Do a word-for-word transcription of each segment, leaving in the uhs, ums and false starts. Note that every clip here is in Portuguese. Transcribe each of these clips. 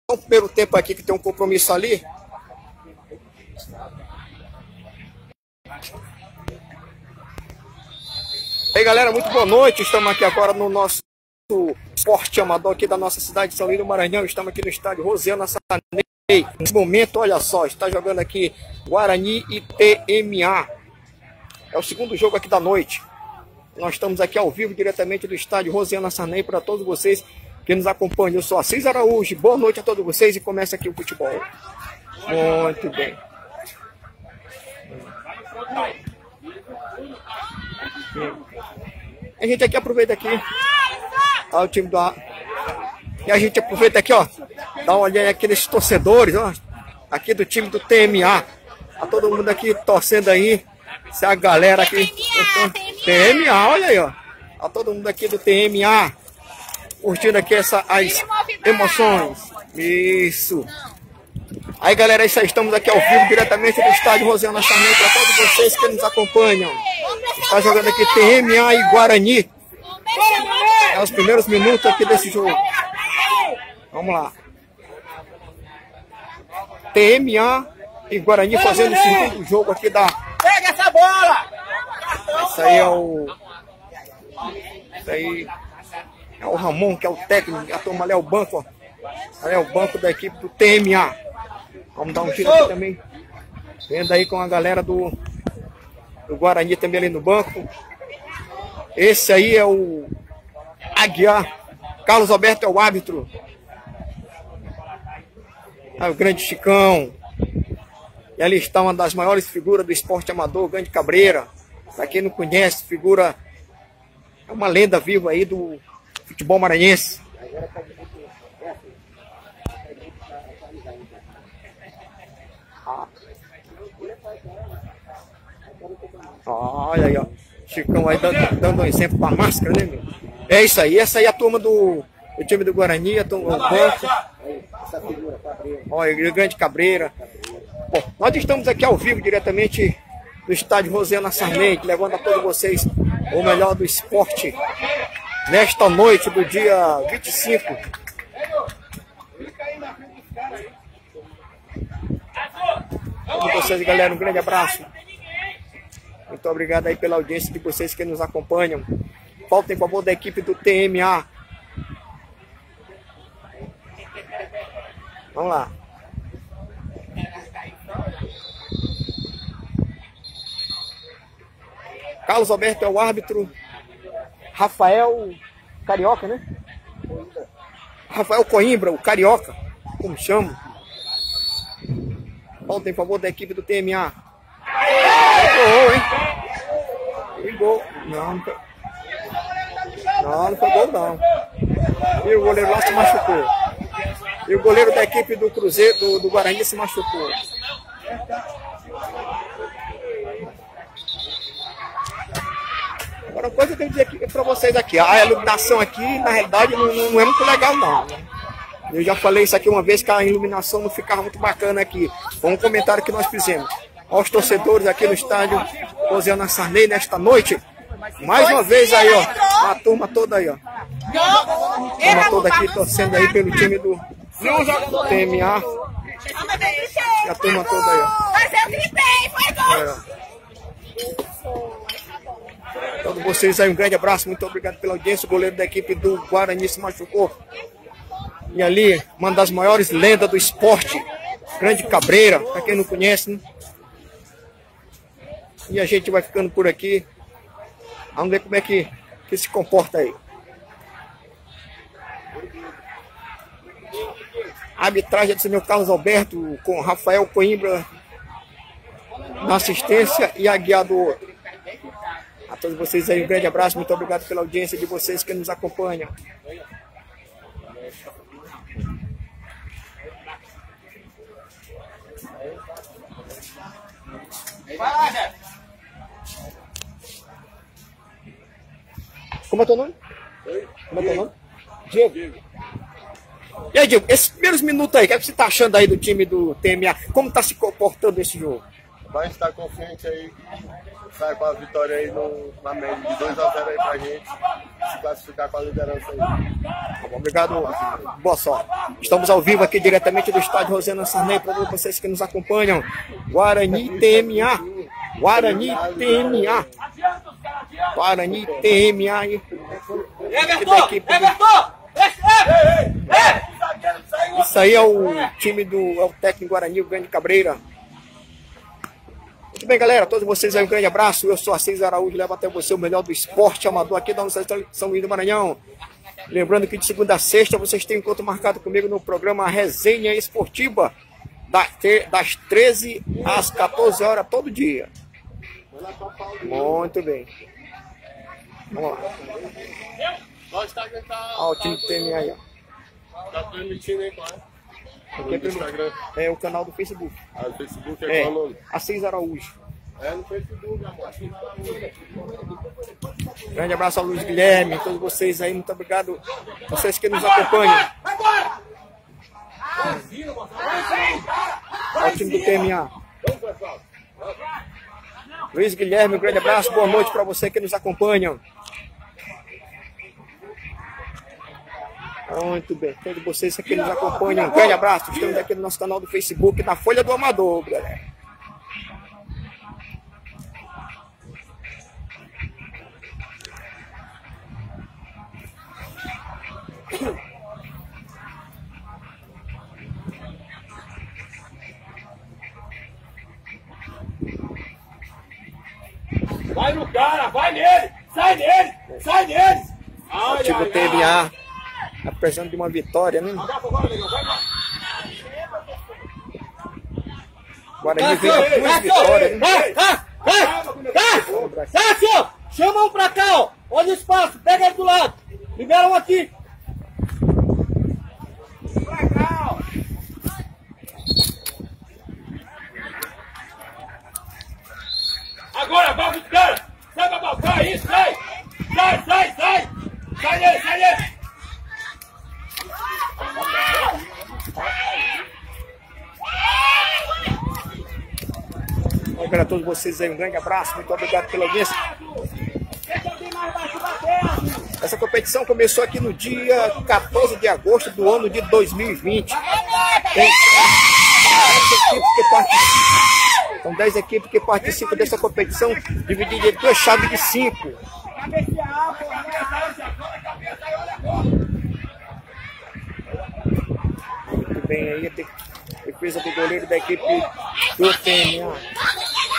o primeiro tempo aqui que tem um compromisso ali. E aí, galera, muito boa noite. Estamos aqui agora no nosso esporte amador aqui da nossa cidade de São Luís do Maranhão. Estamos aqui no estádio Rosiana Sarney. Nesse momento, olha só, está jogando aqui Guarani e T M A. É o segundo jogo aqui da noite. Nós estamos aqui ao vivo, diretamente do estádio Rosiana Sarney, para todos vocês que nos acompanham. Eu sou Assis Araújo. Boa noite a todos vocês e começa aqui o futebol. Muito bem. A gente aqui aproveita aqui. Olha o time do A. E a gente aproveita aqui, ó. Dá uma olhada aqui nesses torcedores, ó. Aqui do time do T M A. Tá todo mundo aqui torcendo aí. Essa é a galera aqui. T M A, olha aí, ó. Tá todo mundo aqui do T M A. Curtindo aqui essa, as emoções. Isso. Aí, galera, isso aí, estamos aqui ao vivo, diretamente do estádio Rosiana Sarney, para todos vocês que nos acompanham. Está jogando aqui T M A e Guarani. É os primeiros minutos aqui desse jogo. Vamos lá. T M A e Guarani fazendo o segundo jogo aqui da... Pega essa bola! Isso aí é o... Isso aí é o Ramon, que é o técnico. A turma ali é o banco, ó. Ali é o banco da equipe do T M A. Vamos dar um tiro aqui também. Vendo aí com a galera do, do Guarani também ali no banco. Esse aí é o Aguiar. Carlos Alberto é o árbitro. É o grande Chicão. E ali está uma das maiores figuras do esporte amador, o grande Cabreira. Para quem não conhece, figura... É uma lenda viva aí do futebol maranhense. Olha aí, ó. Chicão aí dando, dando um exemplo para a máscara, né, meu? É isso aí. Essa aí é a turma do, do time do Guarani, a turma do banco. Olha, o grande Cabreira. Bom, nós estamos aqui ao vivo, diretamente do estádio Rosiana Sarney, levando a todos vocês o melhor do esporte nesta noite do dia vinte e cinco. Todos vocês, galera, um grande abraço. Muito obrigado aí pela audiência de vocês que nos acompanham. Falta em favor da equipe do T M A. Vamos lá. Carlos Alberto é o árbitro. Rafael Carioca, né? Rafael Coimbra, o Carioca, como chama. Falta em favor da equipe do T M A. Gol, hein? Foi gol. Não, não foi. Não, não foi gol, não. E o goleiro lá se machucou. E o goleiro da equipe do Cruzeiro, do, do Guarani, se machucou. Agora, uma coisa que eu tenho que dizer para vocês aqui. A iluminação aqui, na realidade, não, não é muito legal, não. Eu já falei isso aqui uma vez, que a iluminação não ficava muito bacana aqui. Foi um comentário que nós fizemos. Aos torcedores aqui no estádio Rosiana Sarney nesta noite. Mais uma vez aí, ó. A turma toda aí, ó. A turma toda aqui torcendo aí pelo time do T M A. E a turma toda aí, ó. É, ó. Todos vocês aí, um grande abraço. Muito obrigado pela audiência. O goleiro da equipe do Guarani se machucou. E ali, uma das maiores lendas do esporte. Grande Cabreira, pra quem não conhece, né? E a gente vai ficando por aqui. Vamos ver como é que, que se comporta aí. A arbitragem é do senhor Carlos Alberto, com Rafael Coimbra na assistência e a guia do outro. A todos vocês aí, um grande abraço. Muito obrigado pela audiência de vocês que nos acompanham. Como é teu nome? Como é teu nome? Diego. E aí, Diego, esses primeiros minutos aí, o que, é que você tá achando aí do time do T M A? Como tá se comportando esse jogo? vai estar confiante aí que sai com a vitória aí no, na média de dois a zero aí pra gente se classificar com a liderança aí. Tá bom, obrigado, boa sorte. Estamos ao vivo aqui diretamente do estádio Rosiana Sarney para vocês que nos acompanham. Guarani T M A. Guarani T M A. Guarani T M A. Everton! Everton! Isso aí é o time do é o técnico Guarani, o Grande Cabreira. Muito bem, galera, todos vocês aí um grande abraço. Eu sou Assis Araújo, levo até você o melhor do esporte amador aqui da nossa São Luís do Maranhão. Lembrando que de segunda a sexta vocês têm encontro marcado comigo no programa Resenha Esportiva, das treze às quatorze horas, todo dia. Muito bem. Vamos lá. Olha o time que tem aí, ó. Tá transmitindo aí, claro. Aqui é, pelo, é o canal do Facebook. Ah, o Facebook é, é qual nome? Assis Araújo. É no Facebook, amor. Grande abraço ao Luiz Guilherme, todos vocês aí, muito obrigado. Vocês que nos acompanham. Olha o time do T M A. Luiz Guilherme, um grande abraço, boa noite para você que nos acompanham. Muito bem, todos vocês que nos acompanham, um grande abraço. Estamos aqui no nosso canal do Facebook, na Folha do Amador, galera. Vai no cara, vai nele, sai nele, sai nele. O time do T M A tá precisando de uma vitória, né? Guarani veio com duas vitórias, né? Cássio, chama um pra cá, ó. Olha o espaço, pega ele do lado. Libera um aqui. Pra cá, ó. Agora, vai dos caras! Sai, babá, vai, isso, sai! Sai, sai, sai! Sai nele, sai nele! Para todos vocês aí, um grande abraço, muito obrigado pela audiência. Essa competição começou aqui no dia quatorze de agosto do ano de dois mil e vinte. Tem dez equipes que participam. São dez equipes que participam dessa competição, dividida em duas chaves de cinco. Muito bem, aí tem defesa do goleiro da equipe do T M A.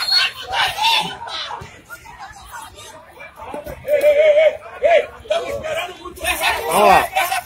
Vamos lá.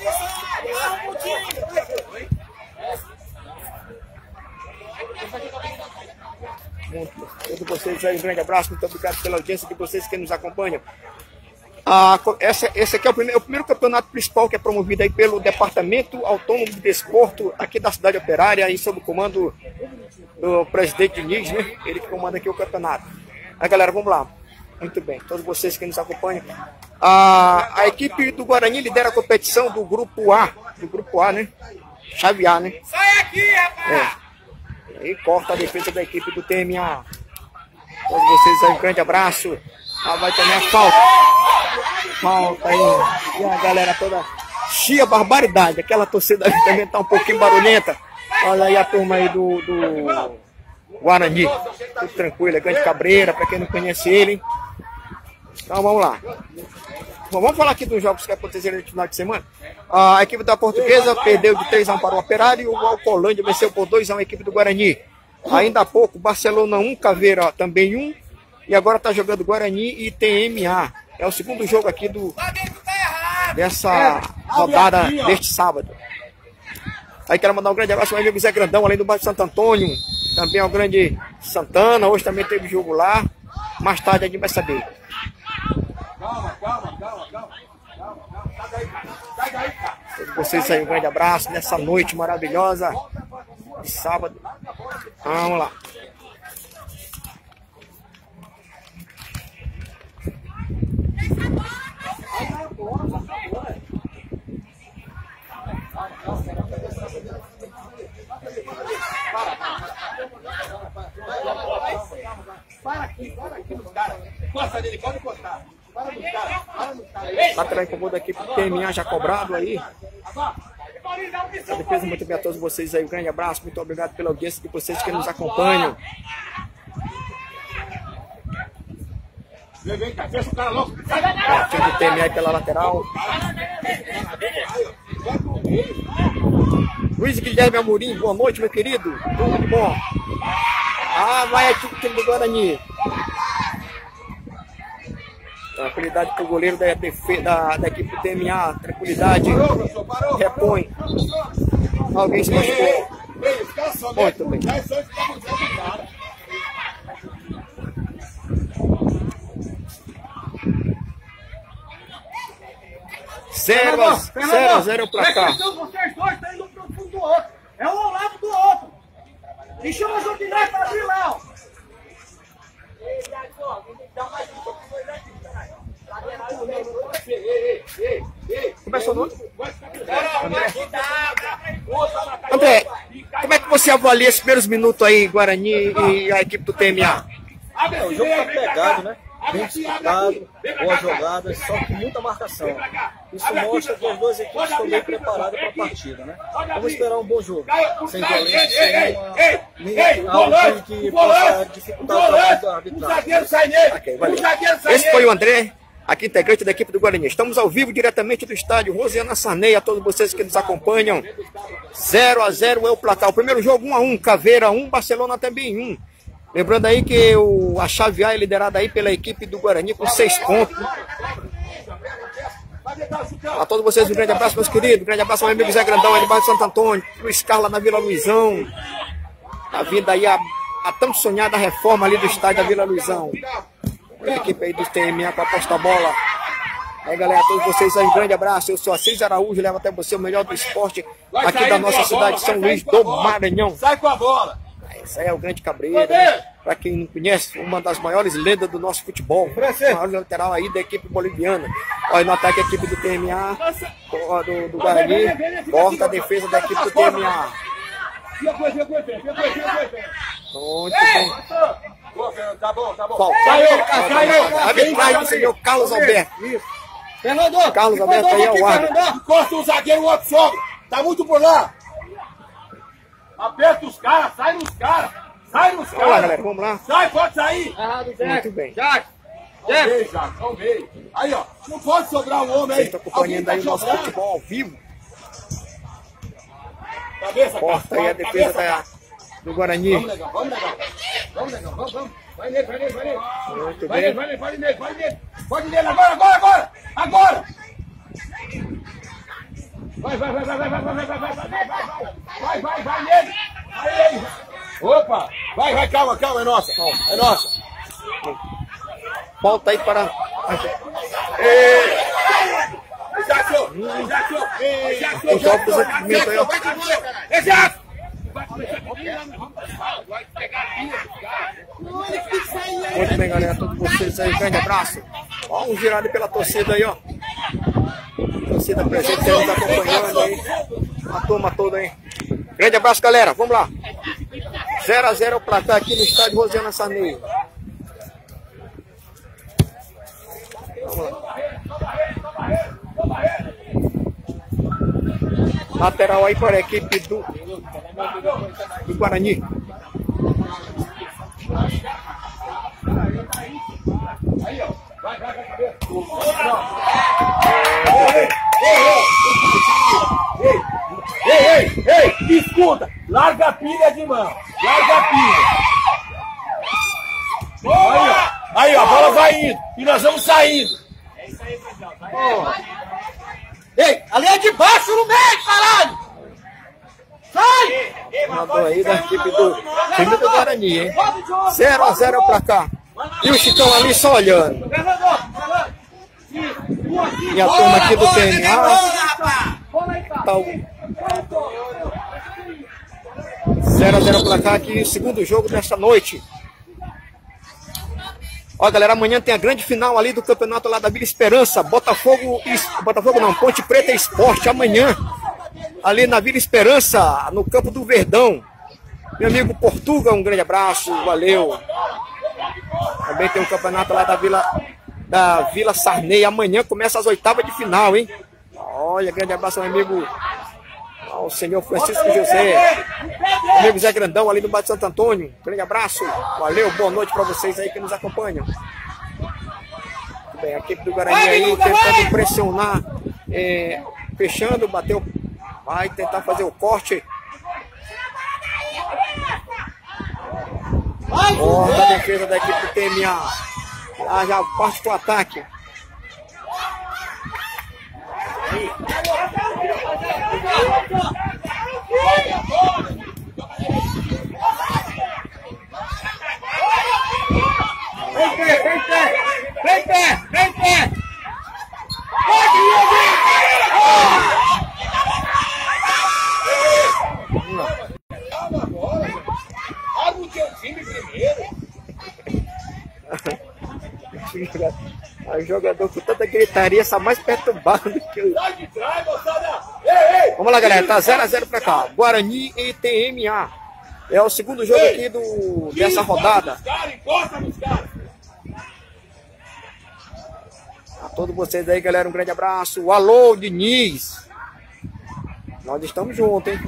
Todos vocês aí, um grande abraço, muito obrigado pela audiência de vocês que nos acompanham. Ah, essa, esse aqui é o primeiro, é o primeiro campeonato principal que é promovido aí pelo Departamento Autônomo de Desporto aqui da cidade operária, aí sob o comando do presidente Diniz, né? Ele que comanda aqui o campeonato. Aí, galera, vamos lá. Muito bem, todos vocês que nos acompanham. Ah, a equipe do Guarani lidera a competição do grupo A, do grupo A, né? Chave A, né? Sai aqui, rapaz! É. Aí corta a defesa da equipe do T M A. Todos vocês aí, um grande abraço. Ah, vai também a falta. Falta aí. E a galera toda chia barbaridade. Aquela torcida ali também tá um pouquinho barulhenta. Olha aí a turma aí do, do Guarani. Tudo tranquilo, é Grande Cabreira, para quem não conhece ele. Então vamos lá. Bom, vamos falar aqui dos jogos que aconteceram no final de semana. A equipe da Portuguesa perdeu de três a um para o Operário e o Alcolândia venceu por dois a um a equipe do Guarani. Ainda há pouco, Barcelona um, Caveira também um. E agora está jogando Guarani e T M A. É o segundo jogo aqui do, dessa rodada deste sábado. Aí quero mandar um grande abraço ao meu amigo Zé Grandão, além do bairro Santo Antônio. Também ao grande Santana. Hoje também teve jogo lá. Mais tarde a gente vai saber. Calma, calma, calma, calma. Sai daí, sai daí, cara. Todos vocês aí, um grande abraço nessa noite maravilhosa de sábado. Vamos lá. encosta nele, pode encostar. Para no cara, para no cara. Lateral em favor da equipe do T M A já cobrado aí. A defesa, muito bem a todos vocês aí. Um grande abraço, muito obrigado pela audiência de vocês que nos acompanham. Vem, vem, cá, fecha o cara logo. A equipe do T M A aí pela lateral. Luiz Guilherme Amorim, boa noite, meu querido. Tudo bom? Ah, vai aqui o time do Guarani. Tranquilidade para o goleiro da, da, da equipe do T M A. Tranquilidade. Repõe. Alguém se machucou. Muito bem. Zero a zero, zero pra cá. Vocês dois estão indo pro fundo do outro. É um ao lado do outro. E chama os outros direto pra abrir lá, ó. Começou no... André, como é que você avalia esses primeiros minutos aí, Guarani e a equipe do T M A? É, o jogo tá pegado, né? Bem disputado, boas jogadas, só com muita marcação. Isso mostra que as duas equipes estão bem preparadas para a partida, né? Vamos esperar um bom jogo, sem violência, sem uma, nem algo que possa dificultar o trabalho da arbitragem. Okay, valeu. Esse foi o André, aqui integrante da equipe do Guarani. Estamos ao vivo diretamente do estádio Rosiana Sarney, a todos vocês que nos acompanham. zero a zero é o placar. O primeiro jogo um a um, Caveira um, Barcelona também um. Lembrando aí que o, a chave A é liderada aí pela equipe do Guarani com seis pontos. A todos vocês um grande abraço, meus queridos. Um grande abraço ao meu amigo Zé Grandão, aí de Santo Antônio, Luiz Carla na Vila Luizão. Tá vindo aí a, a tão sonhada reforma ali do estádio da Vila Luizão. A equipe aí do T M A com a posta bola. Aí, galera, a todos vocês aí um grande abraço. Eu sou Assis Araújo, levo até você o melhor do esporte aqui da nossa cidade de São Luís do Maranhão. Sai com a bola. Esse aí é o grande Cabreira, para quem não conhece, uma das maiores lendas do nosso futebol, o maior lateral aí da equipe boliviana. Olha no ataque a equipe do T M A, do, do Guarani, corta a defesa da equipe do T M A. Muito bem. Tá bom, tá bom. Falta. Arbitragem do senhor Carlos Alberto. Fernando, Carlos Alberto aí é o árbitro. Encosta um zagueiro, o outro sobe. Tá muito por lá. Aperta os caras, sai nos caras. Sai nos Vamos lá, caras. galera, vamos lá. Sai, pode sair. Muito bem. Jack. Vamos ver, Jack, vamos ver. Aí, ó. Não pode sobrar um homem aí. Vocês estão acompanhando aí o nosso futebol ao vivo. Cabeça, Corta aí a defesa da, do Guarani. Vamos, negão, vamos, negão. Vamos, negão, vamos, vamos. Vai nele, vai nele, vai nele. Muito Vai nele, bem. vai nele, vai nele, vai nele. Pode nele, agora, agora, agora. Agora. Vai, vai, vai, vai, vai, vai, vai, vai, vai, vai, vai, vai, vai, vai nele. Aí, opa, vai, vai, calma, calma, é nossa, calma, é nossa. Volta aí para... Jackson, Jackson, Jackson, O jogo dos equipamentos aí, ó. é Jackson. Muito bem, galera, todos vocês aí, grande abraço. Ó, um girado pela torcida aí, ó. Torcida presente nos acompanhando aí. A turma toda aí. Grande abraço, galera. Vamos lá. zero a zero o placar aqui no estádio Rosiana Sarney. Vamos lá. Lateral aí para a equipe do, do Guarani. Aí, ó. Vai, vai, vai, cabeça. Ei, ei, ei, ei, escuta. Larga a pilha de mão. Larga a pilha. Aí, ó. Aí, ó, a bola vai indo. E nós vamos saindo. É isso aí, Marcelo. ei, ali é de baixo no meio, caralho! Sai! Jogador aí da equipe do time do Guarani, hein? zero a zero pra cá. E o Chicão ali só olhando. E a turma aqui do T M A. Tá o... zero a zero pra cá aqui, segundo jogo desta noite. Ó, galera, amanhã tem a grande final ali do campeonato lá da Vila Esperança. Botafogo, Botafogo não, Ponte Preta Esporte, amanhã. Ali na Vila Esperança, no campo do Verdão. Meu amigo Portuga, um grande abraço, valeu. Também tem o campeonato lá da Vila, da Vila Sarney. Amanhã começa as oitavas de final, hein? Olha, grande abraço ao amigo, ao senhor Francisco José. Amigo Zé Grandão ali no Bairro de Santo Antônio. Grande abraço. Valeu, boa noite para vocês aí que nos acompanham. Muito bem, a equipe do Guarani aí tentando pressionar. É, fechando, bateu. Vai tentar fazer o corte. Corta a defesa da equipe do T M A. Já, já parte para o ataque. Vem pé, vem pé, vem pé, vem pé. Abre o teu time primeiro. O jogador com tanta gritaria está mais perturbado do que o... Vamos lá, galera, tá zero a zero pra cá. Guarani e T M A. É o segundo jogo aqui do, dessa rodada. A todos vocês aí, galera, um grande abraço. Alô, Diniz. Nós estamos juntos, hein?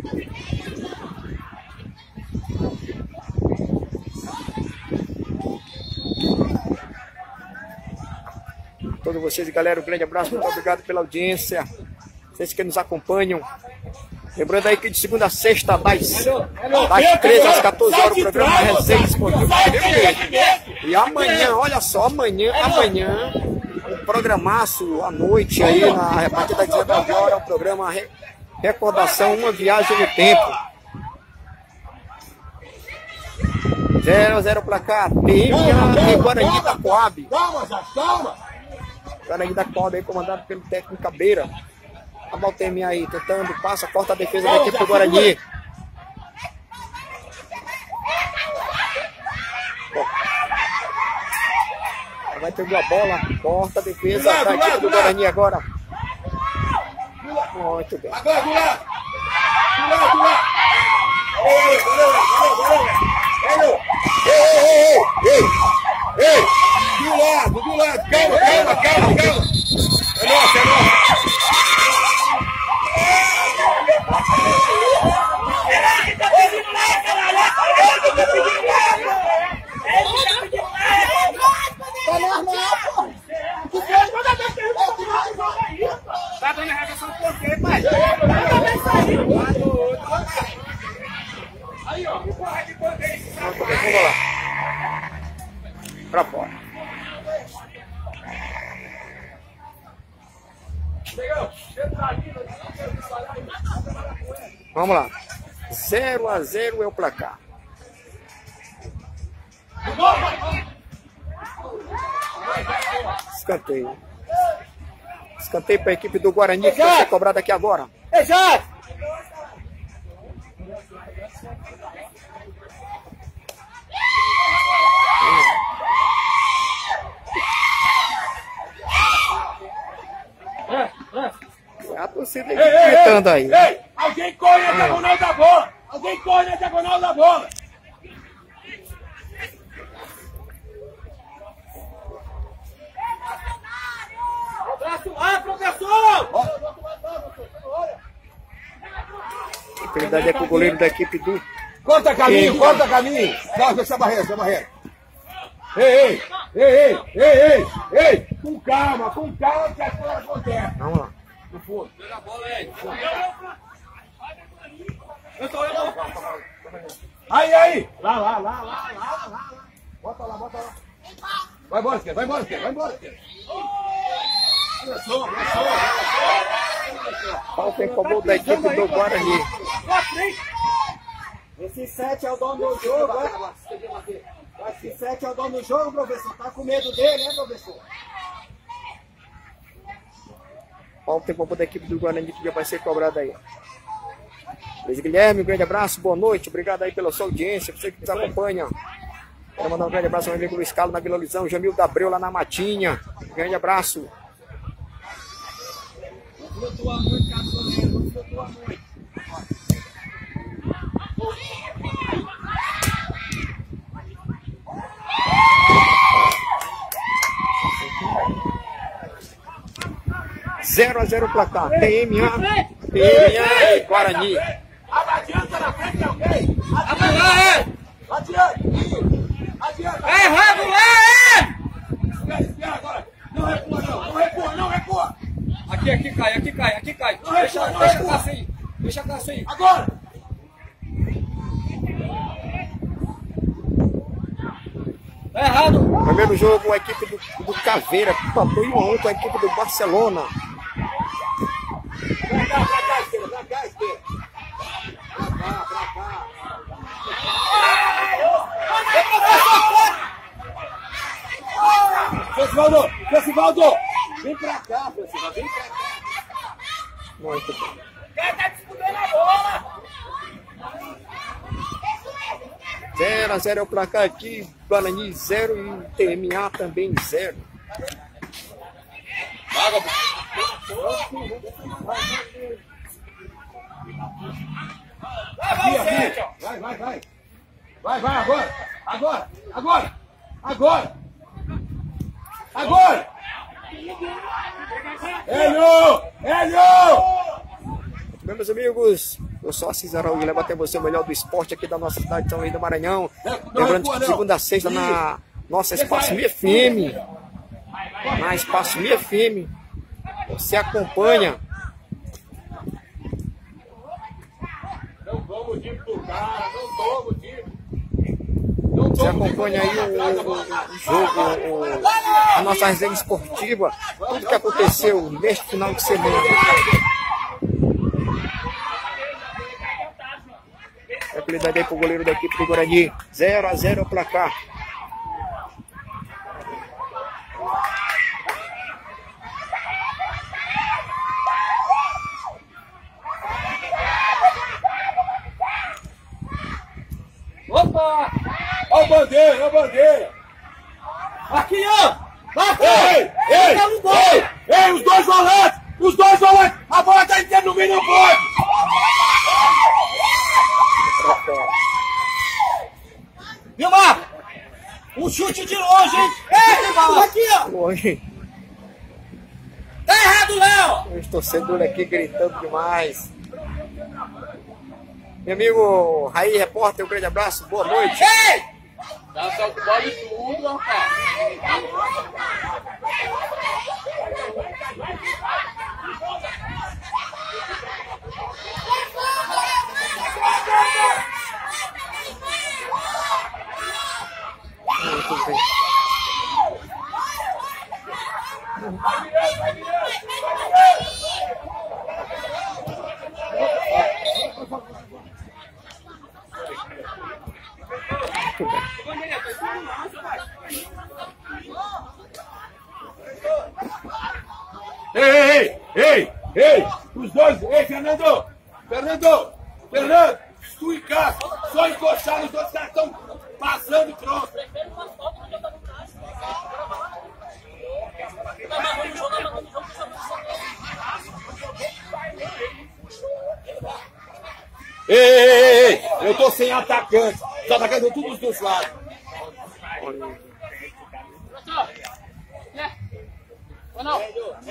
A todos vocês, galera, um grande abraço. Muito obrigado pela audiência. Vocês que nos acompanham. Lembrando aí que de segunda a sexta, das, das treze às quatorze horas, o programa Resenha Esportiva. E amanhã, olha só, amanhã, amanhã, um programaço à noite aí, na, a partir das dezenove horas, um programa re, Recordação, uma viagem no tempo. zero a zero placar, T M A e Guarani da Coab. Calma, já, calma. Guarani da Coab aí, comandado pelo técnico Cabeira. A bola T M A aí, tentando, passa, corta a defesa da equipe do Guarani. Vai pegar a bola, corta a defesa da equipe do Guarani agora. Muito bem. Agora, do lado. Do lado, do lado. Ei, ei, ei, ei, do lado, do lado. Calma, calma, calma, calma. É nossa, é nossa. Tá normal, pô. Tu pode mandar minha pergunta aí, pô. Tá dando regação por quê, pai? Aí, ó. Empurra de bandeira. Vamos lá. Pra fora. Vamos lá. zero a zero é o placar. Escanteio. Escanteio para a equipe do Guarani, que vai ser cobrado aqui agora. Exato! A torcida gritando aí. Ei, alguém corre na diagonal da bola! Alguém corre na diagonal da bola! Abraço lá, professor! A oportunidade é com o goleiro da equipe do... Corta caminho, corta caminho! Não, deixa a barreira, deixa a barreira. Ei, ei, ei, ei, ei, ei, ei! Com calma, com calma que as coisas acontecem. Vamos lá. No fundo. Aí, aí! Lá, lá, lá, lá, lá, lá. Bota lá, bota lá. Vai embora, esquerda, vai embora, esquerda, vai embora, esquerda. Olha só, olha só, olha só. Falta em favor da equipe do Guarani. Esse sete é o dono do jogo, né? Esse sete é o dono do jogo, professor. Tá com medo dele, né, professor? Falta em favor da equipe do Guarani, que já vai ser cobrado aí. Luiz Guilherme, um grande abraço, boa noite. Obrigado aí pela sua audiência, você que nos acompanha. Quero mandar um grande abraço ao meu amigo Luiz Carlos na Vila Lisão, Jamil da Abreu lá na Matinha. Um grande abraço. Flutua muito, Carlos, flutua muito. Ei! zero a zero placar. T M A, T M A e Guarani. Adianta na frente alguém. Adianta. Adianta. Adianta. É regular! Espera, espera agora. Não recua não. Não recua, não recua. Aqui, aqui cai, aqui cai, aqui cai. Não Deixa, recua, não deixa a recua. caça aí. Deixa a caça aí. Agora. Tá errado. Primeiro jogo, a equipe do, do Caveira empatou em um a um com a equipe do Barcelona. Pra cá, pra cá, esquerda. Pra cá, esquerda. Pra cá, pra cá. Festivaldo, Festivaldo. Vem pra cá, Festivaldo. Vem pra cá. Muito bem. Quem tá disputando a bola? zero a zero é o placar aqui. Guarani zero e T M A também zero. Aqui, aqui. Vai, vai, vai. Vai, vai, agora. Agora, agora. Agora. Agora. Hélio! Hélio! Meus amigos, eu sou Assis Araújo, levo até você o melhor do esporte aqui da nossa cidade de São Luís do Maranhão. Lembrando que de segunda a sexta na nossa Espaço M F M, na Espaço M F M, você acompanha. Não toma o time do cara, não toma o time. Você acompanha aí o, o, o jogo, o, a nossa resenha esportiva, tudo que aconteceu neste final de semana. Tranquilidade aí pro goleiro da equipe do Guarani. zero a zero o placar. Opa! Ó o bandeira, ó o bandeira. Aqui, ó! Bateu! Ei, ei, Tá no gol! ei, ei, os dois volantes, os dois volantes. A bola tá inteira no meio, não pode. Vilmar! Um chute de longe, hein? Ei, bola aqui, ó! Oi, Tá errado, Léo! os torcedores aqui gritando demais. Meu amigo Raí, repórter, um grande abraço, boa noite. Ei! Tá só com bola e tudo, rapaz. Muito bem. Ei, ei, ei, ei, os dois, ei, Fernando, Fernando, Fernando, tu e Cássio, só encostar, os dois caras estão passando e pronto. Ei, ei, ei, eu tô sem atacante, os atacantes estão todos dos lados. Não.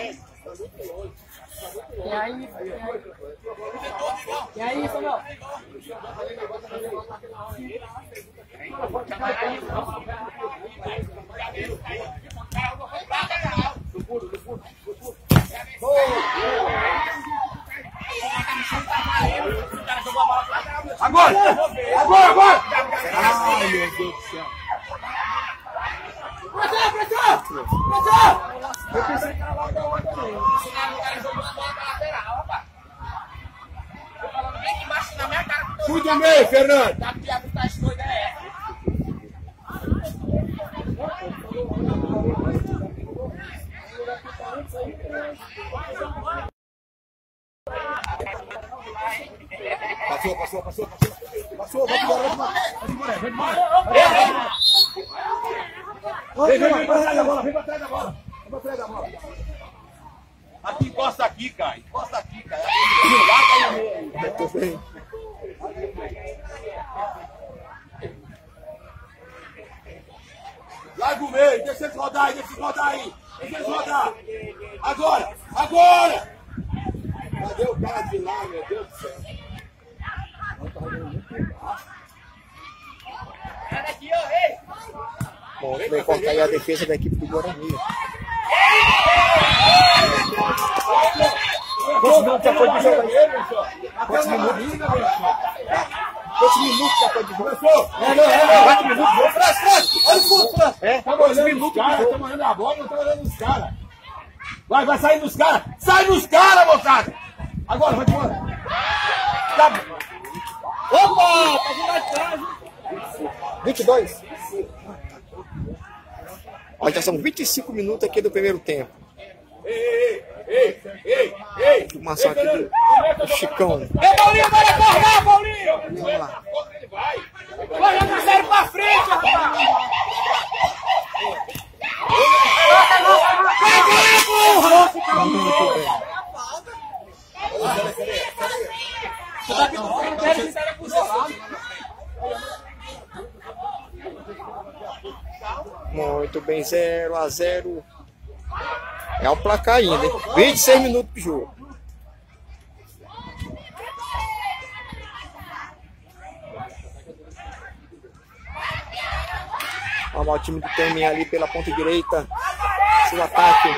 E aí? E aí, Samuel? Agora! Agora, agora! Ai, meu Deus do céu! Pressão, pressão! Pressão! Eu pensei que era lá da outra também. Muito bem, Fernando! Passou, passou, passou, passou. Passou, vai embora, vai embora. Vai embora, vai embora. Vem, vem, vem pra trás da bola, vem pra trás da bola. Vem pra trás da bola. Aqui, encosta aqui, cara. Encosta aqui, cara. Muito bem. Larga o meio, deixa eles rodar aí, deixa eles rodar aí. Deixa eles rodar. Agora, Agora! Cadê o cara de lá, meu Deus do céu? Bom, vai cortar aí a defesa da equipe do Guarani. Quantos minutos já foi de jogo aí? Quantos minutos? Quantos minutos já foi de jogo? Quatro minutos. Olha o fundo, Fran. É? Tá olhando os caras, tá olhando a bola, não tá olhando os caras. Vai, vai sair dos caras. Sai dos caras, moçada. Agora, vai embora. Tá. Opa! Tá vindo mais atrás. vinte e dois. Olha, já são vinte e cinco minutos aqui do primeiro tempo. Ei, ei, ei, ei! Filmação aqui do, do Chicão. Ei, Paulinho, vai acordar, Paulinho! Vamos lá. Vai jogar sério pra frente, rapaz! Muito bem. Muito bem, zero a zero. É o placar ainda, hein? vinte e seis minutos de jogo. Vamos lá, o time do T M A ali pela ponta direita. Seu ataque.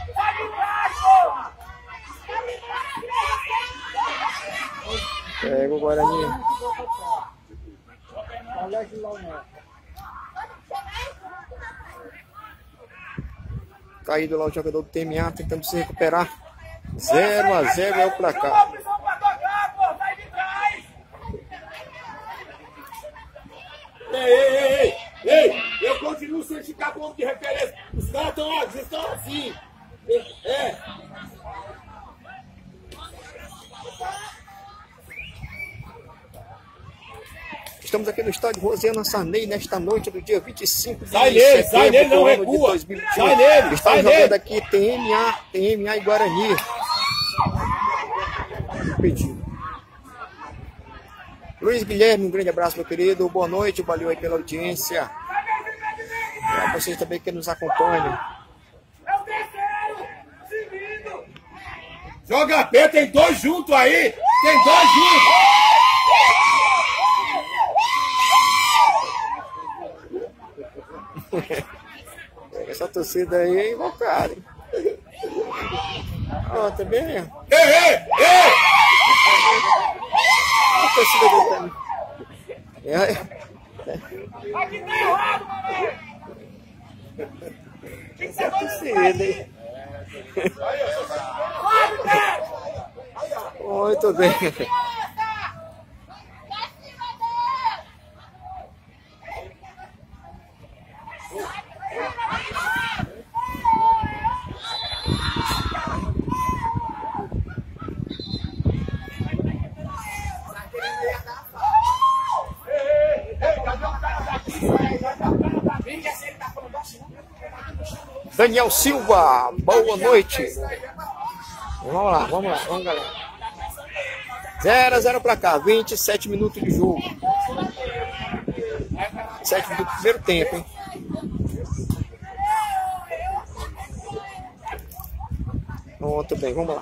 Pega o Guarani. Caído lá o jogador do T M A tentando se recuperar. zero a zero é o placar. Ei, ei, ei, ei! Eu continuo sem ficar como de referência. Os caras estão, ó, eles estão assim. É. Estamos aqui no estádio Rosiana Sarney nesta noite do dia vinte e cinco de Sai nele, setembro sai nele, do não ano de recua. dois mil e vinte e um. Sai nele, Estamos sai jogando nele. aqui T M A, T M A e Guarani. Pedido. Luiz Guilherme, um grande abraço, meu querido. Boa noite, valeu aí pela audiência. E a vocês também que nos acompanham. Joga pé, tem dois juntos aí. Tem dois juntos. Essa torcida aí é invocada, hein? Ó, tá bem? Ei, ei, ei! A torcida gritando. É, é. Aqui tá errado, mano! Essa torcida, hein? Muito bem. Daniel Silva, boa noite. Vamos lá, vamos lá, vamos galera. zero a zero pra cá, vinte e sete minutos de jogo. sete minutos do primeiro tempo, hein? Muito bem, vamos lá.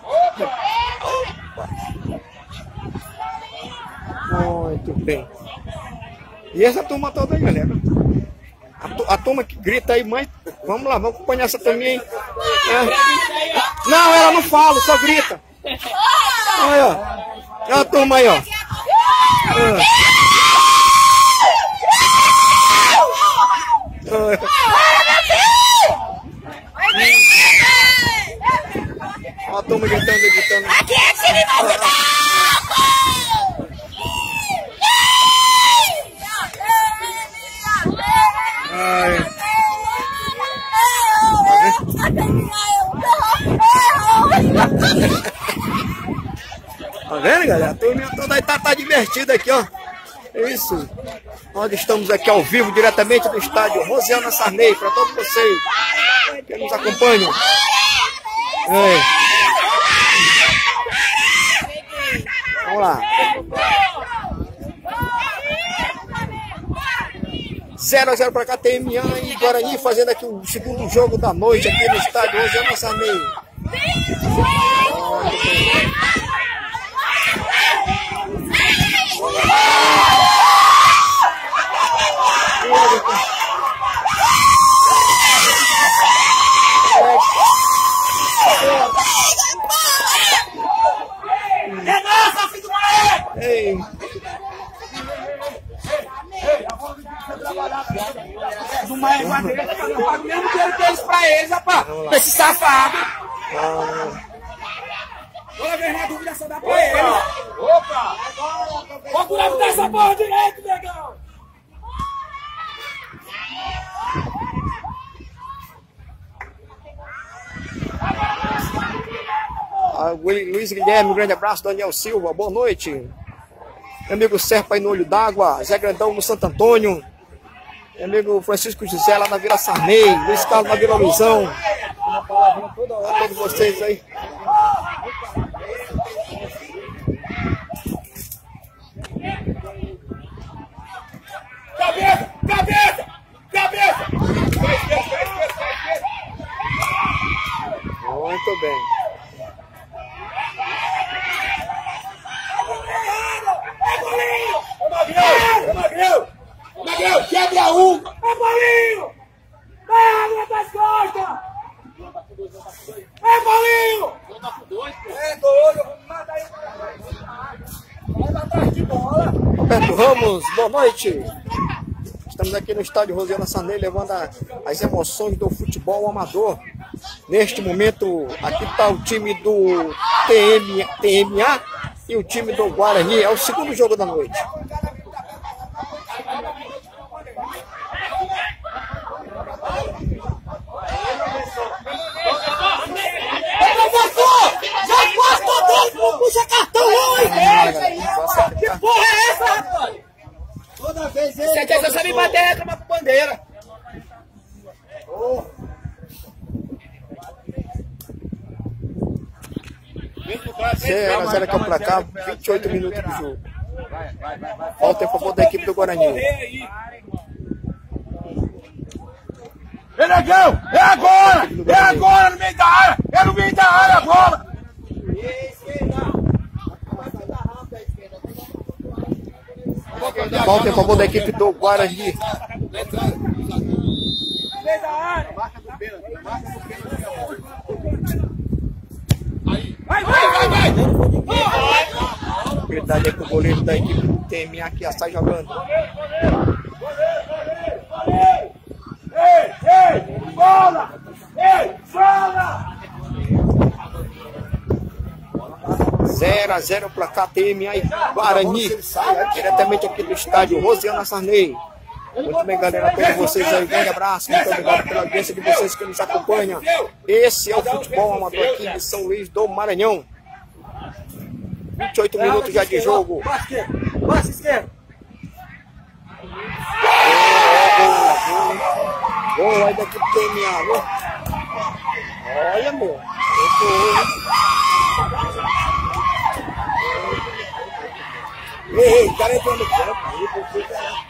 Muito bem. E essa turma toda aí, galera. A, a turma que grita aí, mãe. Vamos lá, vamos acompanhar essa turminha aí. É. Não, ela não fala, só grita. Olha, ó. Olha a turma aí, ó. É. Olha a turma gritando, gritando. Aqui é time novidade! Ai. Tá vendo, galera? A turma toda aí tá, tá divertida aqui, ó. Isso. Nós estamos aqui ao vivo, diretamente do estádio Rosiana Sarney, para todos vocês que nos acompanham. É. Vamos lá. zero a zero para cá, T M A e Guarani fazendo aqui o segundo jogo da noite aqui no estádio Rosiana Sarney. É nossa, filho do moleque! Ei. Do Maia Madeira, eu pago o mesmo dinheiro deles pra eles, rapaz. Pra esse safado. Toda vez na dúvida só dá pra ele. Opa! Procura botar essa porra direito, negão! Ah, Luiz Guilherme, um grande abraço. Daniel Silva, boa noite. Meu amigo Serpa aí no Olho d'Água. Zé Grandão no Santo Antônio. Meu amigo Francisco José lá na Vila Sarney. Luiz Carlos na Vila Luizão. A todos vocês aí. Cabeça! Cabeça! Cabeça! Muito bem. É bolinho! É Magrão! É Magrão! Magrão, quebra um! É bolinho! Vai, abre das costas! É bolinho! É doido, eu vou matar ele. Vai matar de bola! Roberto Ramos, boa noite. Estamos aqui no estádio Rosiana Sarney levando a, as emoções do futebol amador. Neste momento, aqui está o time do T M, T M A e o time do Guarani. É o segundo jogo da noite. Já gosta dele, não puxa cartão não! Que porra é essa, rapaz? Toda vez ele... Você quer saber bater, reclama com bandeira. Oh. zero a zero aqui o placar, vinte e oito minutos do jogo. Falta em favor da equipe do Guarani. É negão! É agora! É agora no meio da área! É no meio da área a bola! Falta em favor da equipe do Guarani. Vai, vai, vai, vai! Verdade é que o goleiro da equipe do T M A aqui já sai jogando. Ei, ei! Bola! Ei, bola! zero a zero o placar T M A e Guarani. Diretamente aqui do estádio Rosiana Sarney. Muito bem, galera, a todos vocês aí, um grande abraço, muito obrigado pela audiência de vocês que nos acompanham. Esse é o futebol amador aqui de São Luís do Maranhão. vinte e oito minutos já de jogo. Passe esquerdo! Gol aí daqui do T M A, viu? Olha, meu. Ei, o cara entrou no campo.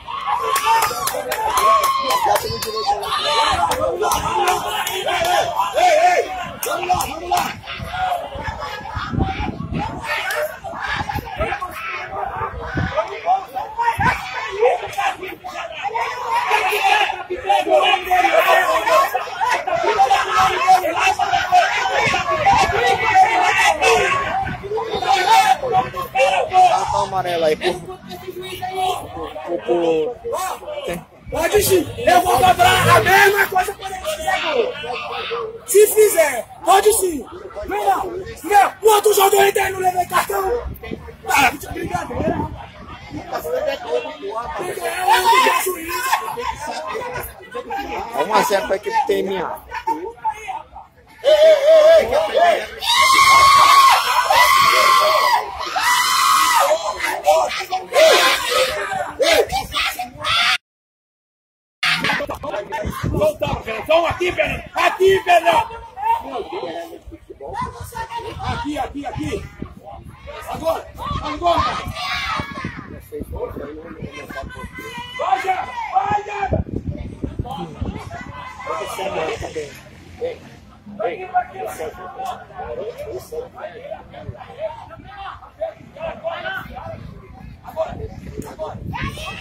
Ei, ei! Vamos lá, vamos lá! Cartão amarelo aí por, por, por, por... Pode sim, eu vou cobrar a mesma coisa quando ele fizer. Se fizer, pode sim. Vem lá, vem. O outro jogador ainda não levei cartão. Ah, de brincadeira. um a zero para a equipe do T M A. Então aqui, Fernando! Aqui, Fernando! Aqui, aqui, aqui! Agora! Agora! Vai, já! Vai, já! Vai,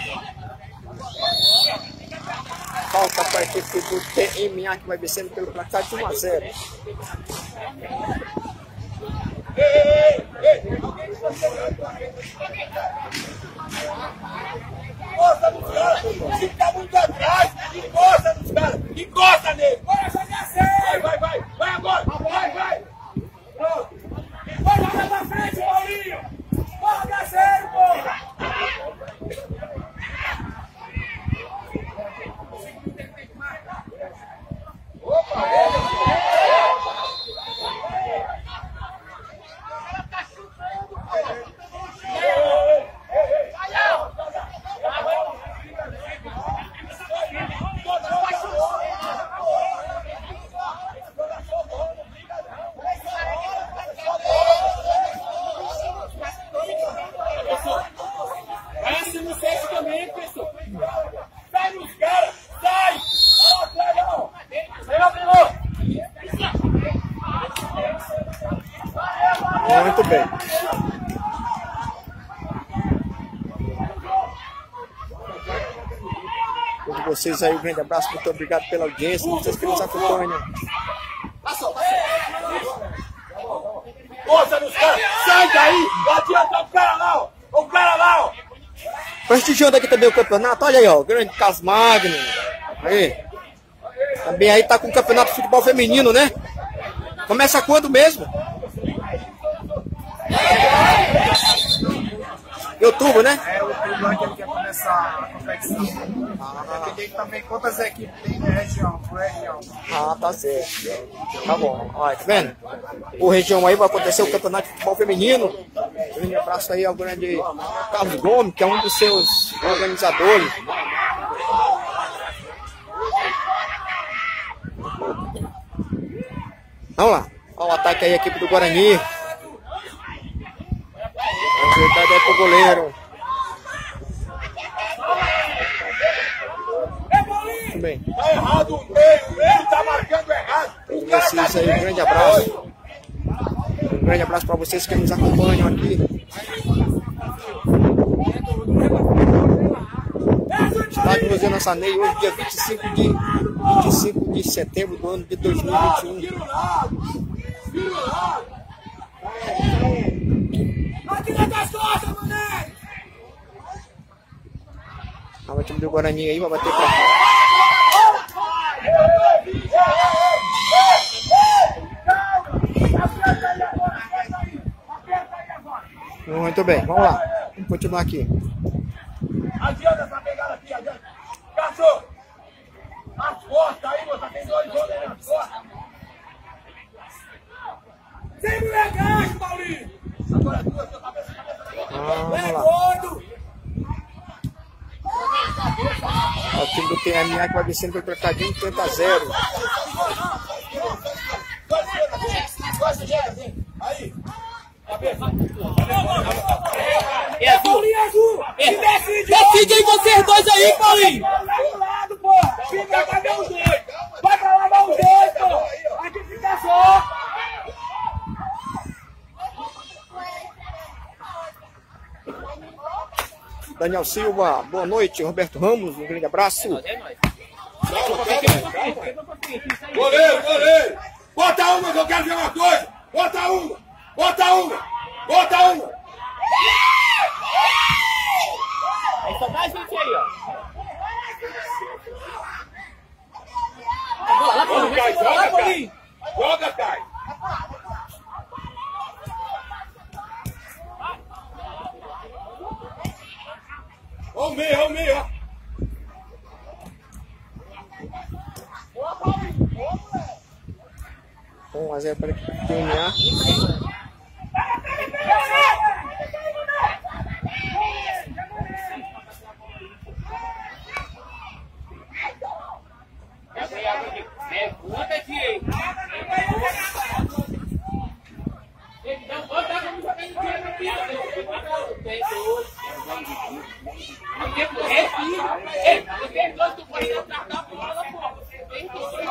Falta para a equipe do T M A que vai vencendo pelo placar de um a zero. Encosta nos caras! Se tá muito atrás, encosta nos caras! Encosta nele! Bora jogar sério! Vai, vai, vai! Vai agora! Vai, vai! Pronto! Vai jogar pra frente, Paulinho! Bora jogar sério, porra! Opa! Muito bem. Todos vocês aí, um grande abraço, muito obrigado pela audiência, vocês que nos acompanham. Força nos caras! Sai daí! Não adianta o cara lá, ó! O cara lá, ó! Prestigiando aqui também o campeonato, olha aí, ó, o grande Carlos Magno. Aí. Também aí tá com o campeonato de futebol feminino, né? Começa quando mesmo? Em outubro, né? É, outubro é que ele quer começar a competição. Ah. Depende também quantas equipes tem na região, por região. Ah, tá certo. Tá bom. Olha, tá vendo? O região aí vai acontecer o campeonato de futebol feminino. Um grande abraço aí ao grande Carlos Gomes, que é um dos seus organizadores. Vamos lá. Olha o ataque aí, a equipe do Guarani. A verdade é pro goleiro. Muito bem. Tá errado o meio, o meio tá marcando errado. O cara tá Vocês aí, um grande abraço. Um grande abraço para vocês que nos acompanham aqui. Estádio Rosiana Sanei, hoje dia vinte e cinco de, vinte e cinco de setembro do ano de dois mil e vinte e um. Vira o lado. Vira o lado. Atira das costas, moleque! O time do Guarani aí vai bater pra cá. Muito bem, vamos lá. Vamos continuar aqui. Adianta essa pegada aqui, adianta. Cachorro! As costas aí, você tem dois goleiros nas costas. Sem molecagem, Paulinho! Agora é duas, sua cabeça, cabeça, cabeça. Vamos lá. O time do T M A que vai vencendo pelo trocadinho trinta a zero. Aí. É Paulinho azul! Decide aí vocês dois aí, Paulinho! Vai pro lado, pô! Fica pra ver os dois! Vai pra lá, vai os dois, pô! Aqui fica só! Daniel Silva, boa noite. Roberto Ramos, um grande abraço. Goleiro, goleiro! Bota uma que eu quero ver uma coisa! Bota uma! Bota uma! Bota uma! Aí só dá gente aí, ó. Vamos, Caio, joga, Caio! Joga, Caio! Ó o meio, ó o meio, ó! um a zero para a equipe do T M A. Bota aqui, hein? Então, bota como jogar em cima aqui, ó. Tem dois. Porque é filho. Ei, tem dois, tu pode entrar na bola, pô. Tem dois.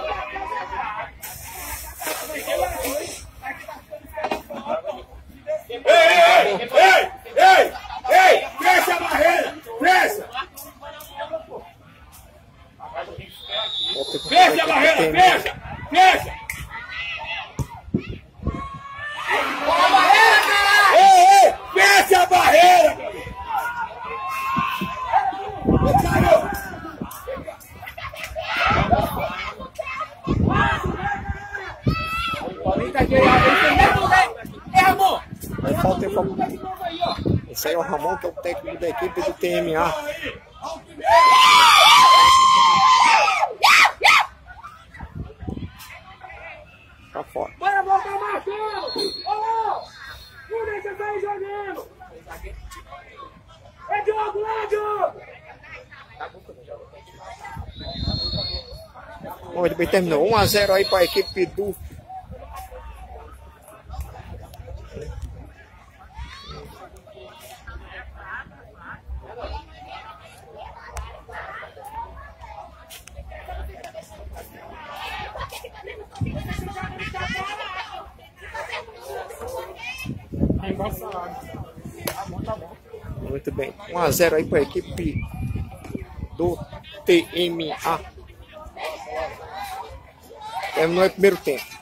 Ei, ei, ei, ei, ei, fecha a barreira, fecha, Fecha a barreira, fecha! Fecha! A barreira, caralho! Ei, ei! Fecha a barreira! É, Ramon! Aí falta informação. Esse aí é o Ramon, que é o técnico da equipe do T M A. Tá fora. Bora voltar marcando! Ô! Não deixa sair jogando! É Diogo, lá, Diogo! Muito bem, terminou um a zero aí para a equipe do Muito bem, um a zero aí para a equipe do T M A. Terminou o primeiro tempo.